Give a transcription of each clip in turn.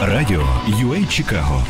Радіо UA Чикаго.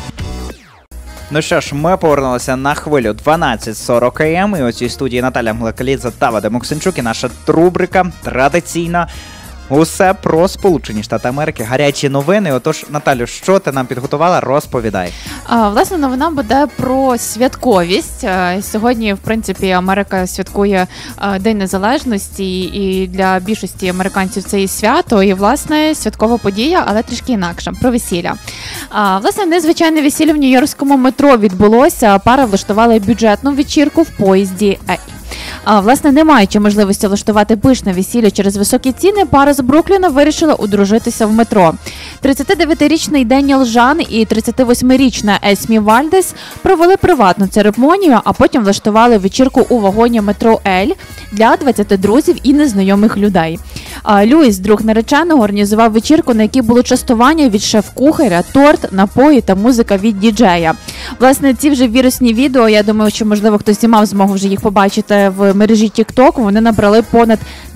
Ну що ж, ми повернулися на хвилю 12:40 АМ. І у цій студії Наталя Млекалідзе та Вадим Оксенчук. І наша рубрика традиційна. Усе про Сполучені Штати Америки. Гарячі новини. Отож, Наталю, що ти нам підготувала? Розповідай. Власне, новина буде про святковість. Сьогодні, в принципі, Америка святкує День Незалежності, і для більшості американців це і свято, і, власне, святкова подія, але трішки інакша, про весілля. Власне, незвичайне весілля в Нью-Йоркському метро відбулося. Пара влаштувала бюджетну вечірку в поїзді. Власне, не маючи можливості влаштувати пишне весілля через високі ціни, пара з Брукліна вирішила одружитися в метро. 39-річний Деніел Жан і 38-річна Есмі Вальдес провели приватну церемонію, а потім влаштували вечірку у вагоні метро Ель для 20 друзів і незнайомих людей. Люїс, друг нареченого, організував вечірку, на якій було частування від шеф-кухаря, торт, напої та музика від діджея. Власне, ці вже вірусні відео, я думаю, що, можливо, хтось і мав змогу вже їх побачити в мережі TikTok, вони набрали понад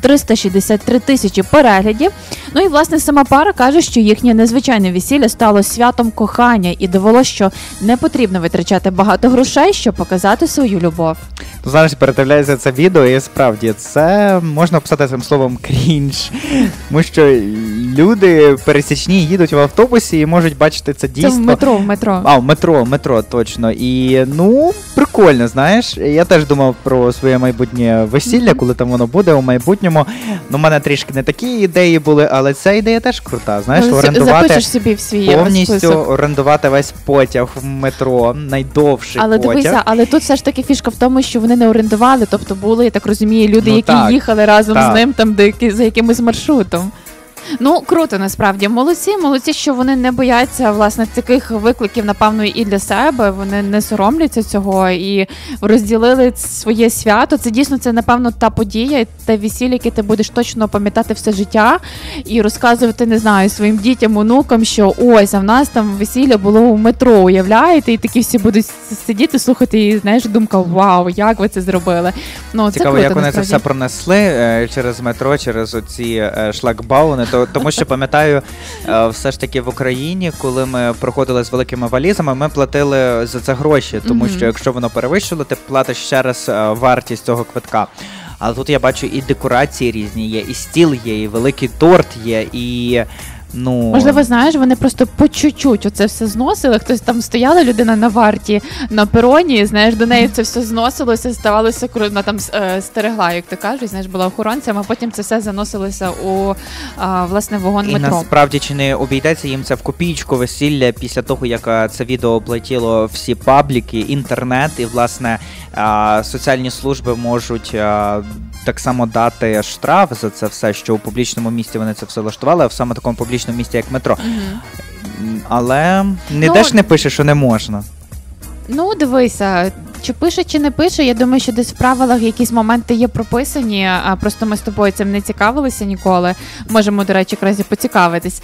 363 тисячі переглядів. Ну і, власне, сама пара каже, що їхнє незвичайне весілля стало святом кохання і довело, що не потрібно витрачати багато грошей, щоб показати свою любов. Ну, зараз передивляється це відео, і справді це можна описати цим словом крінж. Тому що люди пересічні їдуть в автобусі і можуть бачити це дійсно. Це в метро. В метро, точно. І, ну, прикольно, знаєш. Я теж думав про своє майбутнє весілля, коли там воно буде у майбутньому. Ну, в мене трішки не такі ідеї були, але ця ідея теж крута. Знаєш, запишеш собі в свій повністю список. Орендувати весь потяг в метро, найдовший але потяг. Дивися, але тут все ж таки фішка в тому, що вони не орендували, тобто були, я так розумію, люди, які їхали разом з ним там за якимось маршрутом. Ну, круто, насправді. Молодці, що вони не бояться, власне, таких викликів, напевно, і для себе. Вони не соромляться цього і розділили своє свято. Це дійсно, це, напевно, та подія, те весілля, яке ти будеш точно пам'ятати все життя і розказувати, не знаю, своїм дітям, онукам, що ось, а в нас там весілля було у метро, уявляєте? І такі всі будуть сидіти, слухати, і, знаєш, думка, вау, як ви це зробили. Ну, це цікаво, круто, як вони насправді. це все пронесли через метро, через оці шлагбауни. Тому що, пам'ятаю, все ж таки в Україні, коли ми проходили з великими валізами, ми платили за це гроші, тому що якщо воно перевищило, ти платиш ще раз вартість цього квитка. Але тут я бачу і декорації різні є, і стіл є, і великий торт є, і... Ну... Можливо, знаєш, вони просто по чуть-чуть оце все зносили. Хтось там стояла людина на варті, на пероні, знаєш, до неї це все зносилося, ставалося, вона там стерегла, як ти кажеш, знаєш, була охоронцем, а потім це все заносилося у, власне, вагон метро. І насправді, чи не обійдеться їм це в копійку весілля після того, як це відео облетіло всі пабліки, інтернет, і, власне, соціальні служби можуть так само дати штраф за це все, що у публічному місці вони це все влаштували, а в саме такому публічному місці, як метро. Але ніде ж не пише, що не можна. Ну, дивися, чи пише, чи не пише, я думаю, що десь в правилах якісь моменти є прописані, а просто ми з тобою цим не цікавилися ніколи. Можемо, до речі, якраз і поцікавитись.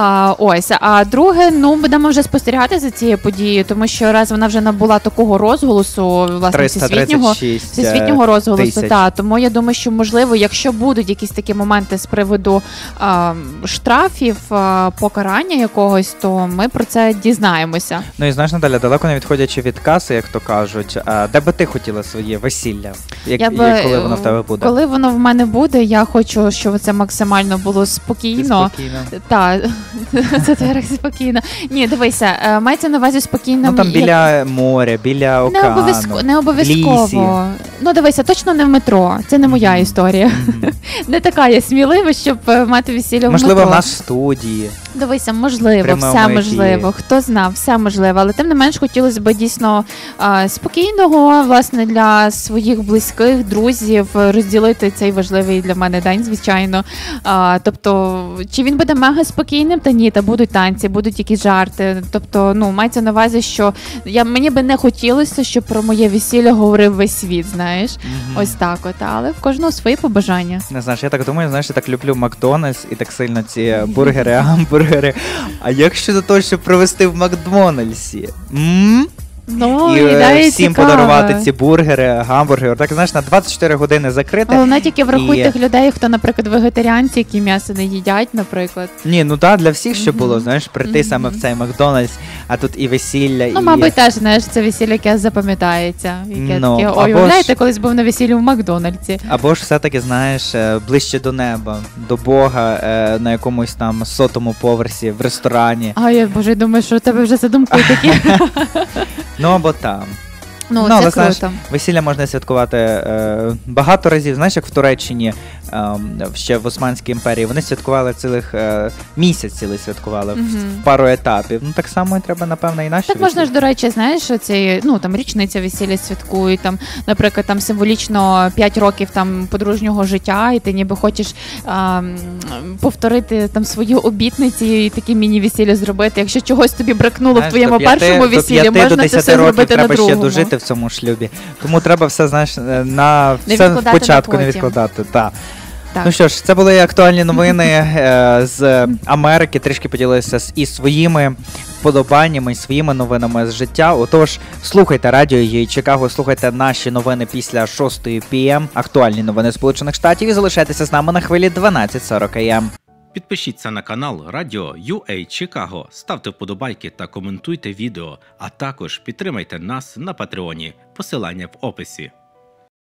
А друге, ну, будемо вже спостерігати за цією подією, тому що раз вона вже набула такого розголосу, власне, всесвітнього розголосу, тому я думаю, що, можливо, якщо будуть якісь такі моменти з приводу штрафів, покарання якогось, то ми про це дізнаємося. Ну і знаєш, Наталя, далеко не відходячи від каси, як то кажуть, де би ти хотіла своє весілля? Коли воно в тебе буде? Коли воно в мене буде, я хочу, щоб це максимально було спокійно. Так, це так спокійно. Ні, дивися, мається на увазі спокійно. Ну там біля моря, біля океану, не обов'язково. Лісі. Ну дивися, точно не в метро. Це не моя історія. Не така я смілива, щоб мати весілля в метро. Можливо, в нас в студії. Дивися, можливо, все можливо. Хто знав, все можливо. Але тим не менш хотілося б дійсно спокійного, власне, для своїх близьких, друзів, розділити цей важливий для мене день, звичайно. Тобто, чи він буде мега спокійним? Та ні, та будуть танці, будуть якісь жарти. Тобто, ну, мається на увазі, що мені би не хотілося, щоб про моє весілля говорив весь світ, знаєш. Ось так от. Але в кожного свої побажання. Не знаєш, я так думаю, знаєш, я так люблю Макдональдс і так сильно ці бургери, гамбургери. А як щодо того, щоб провести в Макдональдсі? Ну, і ідея всім цікава. подарувати ці бургери, гамбургери. Так, знаєш, на 24 години закрити. Головне тільки врахуй І- тих людей, хто, наприклад, вегетаріанці, які м'ясо не їдять, наприклад. Ні, ну так, для всіх, що було, Мгм. знаєш, прийти саме в цей Макдональдс, а тут і весілля, Ну, і... мабуть, теж, знаєш, це весілля, яке запам'ятається. Яке Ну, таке, або ой, ж- уявляєте, колись був на весіллі в Макдональдсі. Або ж все-таки, знаєш, ближче до неба, до Бога, на якомусь там 100-му поверсі, в ресторані. А я, боже, думаю, що у тебе вже задумки такі. Ну, або там. Ну, але, це знаєш, круто. весілля можна святкувати багато разів. Знаєш, як в Туреччині, ще в Османській імперії, вони святкували цілих місяць цілий святкували Мгм. в пару етапів. Ну, так само і треба, напевно, і наші Так можна ж, весілля. до речі, знаєш, оці, ну, там річниця весілля святкують, там, наприклад, там символічно 5 років там подружнього життя, і ти ніби хочеш повторити там свої обітниці і такі міні-весілля зробити. Якщо чогось тобі бракнуло Знаєш, в твоєму до п'яти- першому до весіллі, 5 до можна це 10 все років зробити на треба ще другому. дожити в цьому шлюбі. Тому треба все, знаєш, на Не все відкладати на спочатку не потім. відкладати. Так. Так. Ну що ж, це були актуальні новини з Америки. Трішки поділилися і своїми вподобаннями, і своїми новинами з життя. Отож, слухайте радіо «Є Чикаго», слухайте наші новини після 6 p.m. Актуальні новини Сполучених Штатів і залишайтеся з нами на хвилі 12:40 a.m. Підпишіться на канал Радіо UA Чикаго, ставте вподобайки та коментуйте відео, а також підтримайте нас на Патреоні. Посилання в описі.